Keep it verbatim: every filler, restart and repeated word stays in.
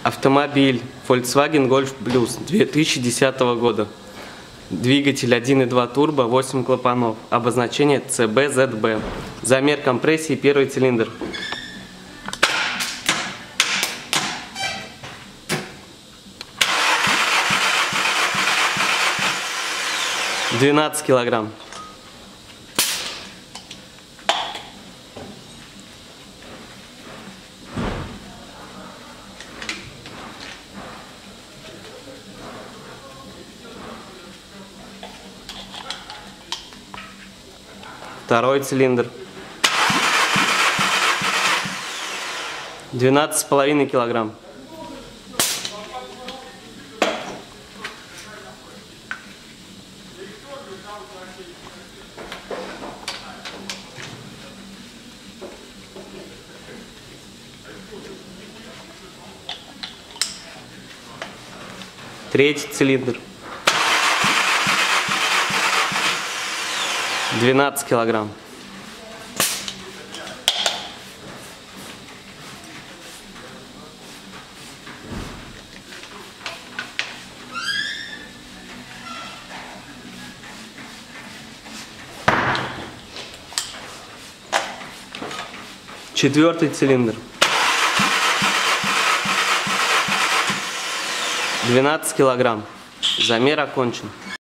Автомобиль Volkswagen Golf Plus две тысячи десятого года. Двигатель один и два турбо, восемь клапанов. Обозначение Си Би Зет Би. Замер компрессии первый цилиндр. двенадцать килограмм. Второй цилиндр. двенадцать с половиной килограмм. Третий цилиндр. двенадцать килограмм. Четвертый цилиндр. двенадцать килограмм. Замер окончен.